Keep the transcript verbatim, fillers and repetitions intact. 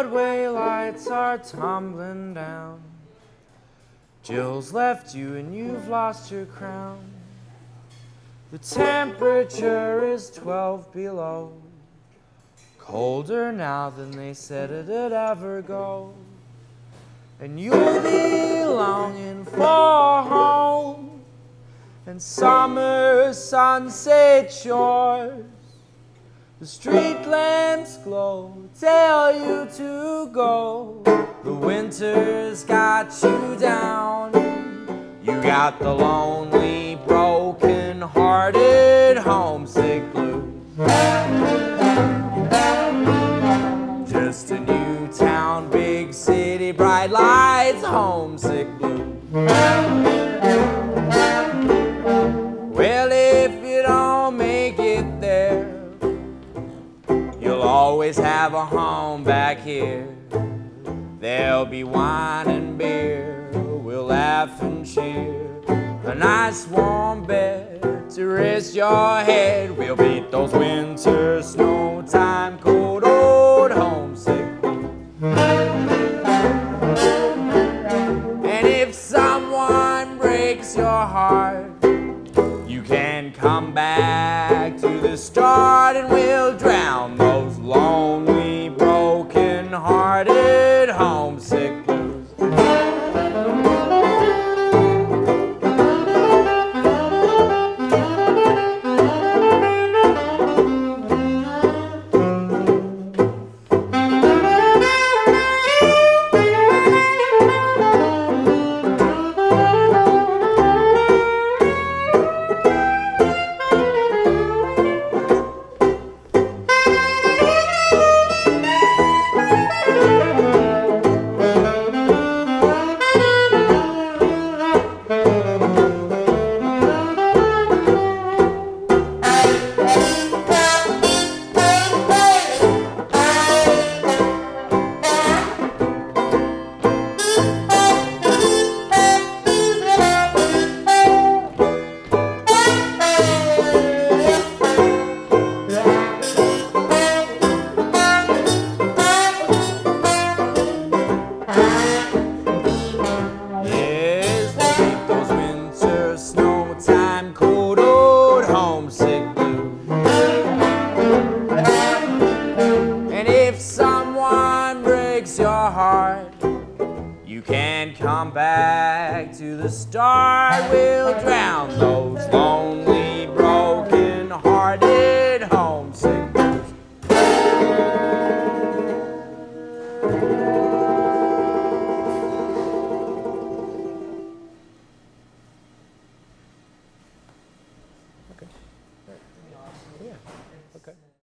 Broadway lights are tumbling down. Jill's left you and you've lost your crown. The temperature is twelve below, colder now than they said it'd ever go. And you'll be longing for home and summer sunset shores. The street lamps glow, tell you to go. The winter's got you down. You got the lonely, broken-hearted, homesick blues. Just a new town, big city, bright lights, homesick blues. Well, if you don't make it there, you'll always have a home back here. There'll be wine and beer, we'll laugh and cheer. A nice warm bed to rest your head. We'll beat those winter snow time cold old homesick blues. And if someone breaks your heart, you can come back to the start and we'll drown those lonely, broken-hearted, homesick blues. You can come back to the start. We'll drown those lonely, broken-hearted, homesick blues. Okay. Yeah. Okay.